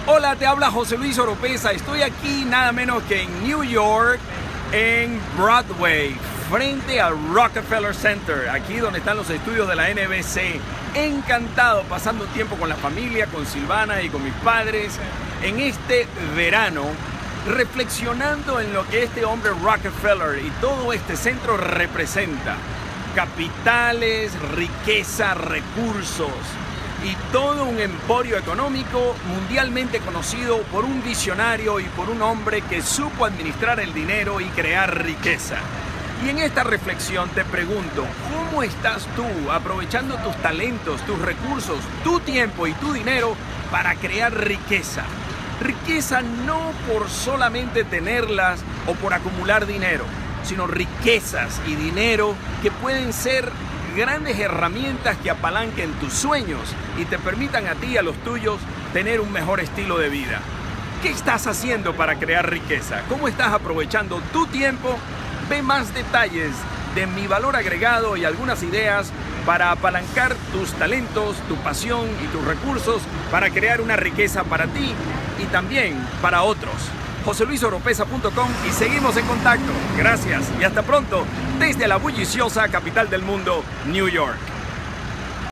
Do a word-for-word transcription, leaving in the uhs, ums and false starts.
Hola, te habla José Luis Oropeza. Estoy aquí nada menos que en New York, en Broadway, frente al Rockefeller Center, aquí donde están los estudios de la N B C. Encantado pasando tiempo con la familia, con Silvana y con mis padres en este verano, reflexionando en lo que este hombre Rockefeller y todo este centro representa. Capitales, riqueza, recursos y todo un emporio económico mundialmente conocido por un visionario y por un hombre que supo administrar el dinero y crear riqueza. Y en esta reflexión te pregunto, ¿cómo estás tú aprovechando tus talentos, tus recursos, tu tiempo y tu dinero para crear riqueza? Riqueza no por solamente tenerlas o por acumular dinero, sino riquezas y dinero que pueden ser grandes herramientas que apalanquen tus sueños y te permitan a ti y a los tuyos tener un mejor estilo de vida. ¿Qué estás haciendo para crear riqueza? ¿Cómo estás aprovechando tu tiempo? Ve más detalles de mi valor agregado y algunas ideas para apalancar tus talentos, tu pasión y tus recursos para crear una riqueza para ti y también para otros. José Luis Oropeza punto com y seguimos en contacto. Gracias y hasta pronto desde la bulliciosa capital del mundo, New York.